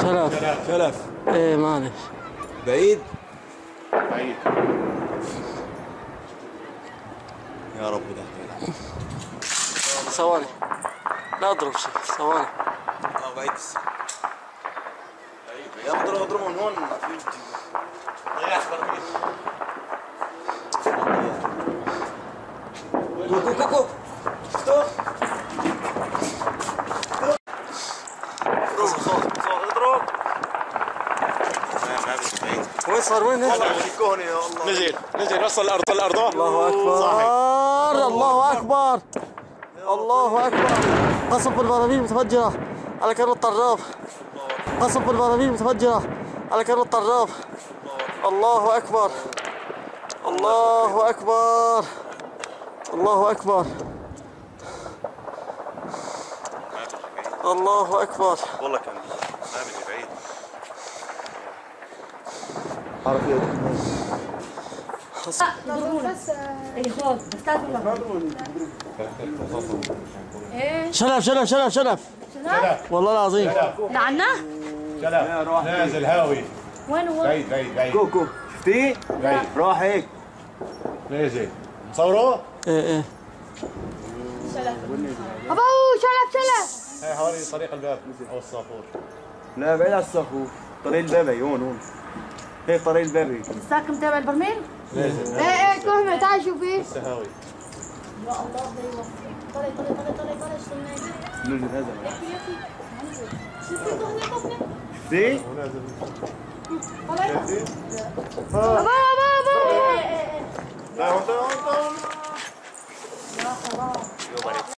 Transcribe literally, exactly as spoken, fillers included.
شلف. شلف. ايه معلش. بعيد. بعيد. يا رب ده. ثواني. لا اضرب شيء، ثواني. اه بعيد. يا اضرب اضرب من هون. ضيعت برميل. كوكو كوكو. شفتوه؟ اضرب صوت صوت اضرب. ما بس بعيد. وين صار وين؟ والله يشكوني يا الله. نزل نزل وصل الارض وصل الارض. الله اكبر. الله اكبر. الله اكبر. قصف بالبراميل المتفجرة على كرة الطراب. قصف بالبراميل المتفجرة على كرة الطراب. الله اكبر. الله اكبر. الله اكبر. الله اكبر. والله كان ما بدي بعيد. عارف ايه؟ شلف شلف شلف شلف. والله العظيم. لعنا؟ شلف نازل هاوي. وين هو؟ بعيد بعيد بعيد. كوكو شفتيه؟ بعيد. راح هيك. نازل مصوره؟ ايه ايه. ابو شلف شلف. هاي حوالي طريق الباب او الصافور. لا بعيد على الصخور. طريق البابي هون هون. هيك طريق البابي. الساكن تبع البرميل؟ نازل. ايه ايه كهمة تعال شوفي. لسه هاوي. يا الله ده يوفقك. طلع طلع طلع طلع طلع استنى. نزل هذا. يا اخي انزل. شوفي كهمة كهمة. شفتيه؟ ونازل. طلع. نازل. ابو ابو ابو. ايه ايه ايه. لا هون هون. يا خلاص.